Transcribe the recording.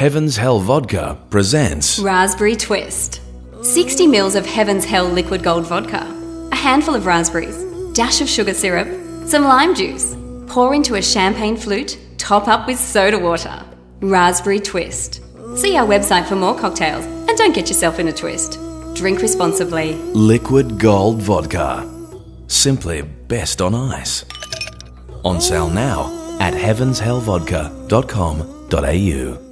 Heaven's Hell Vodka presents Raspberry Twist. 60 ml of Heaven's Hell liquid gold vodka, a handful of raspberries, dash of sugar syrup, some lime juice. Pour into a champagne flute, top up with soda water. Raspberry Twist. See our website for more cocktails and don't get yourself in a twist. Drink responsibly. Liquid Gold Vodka. Simply best on ice. On sale now at heavenshellvodka.com.au.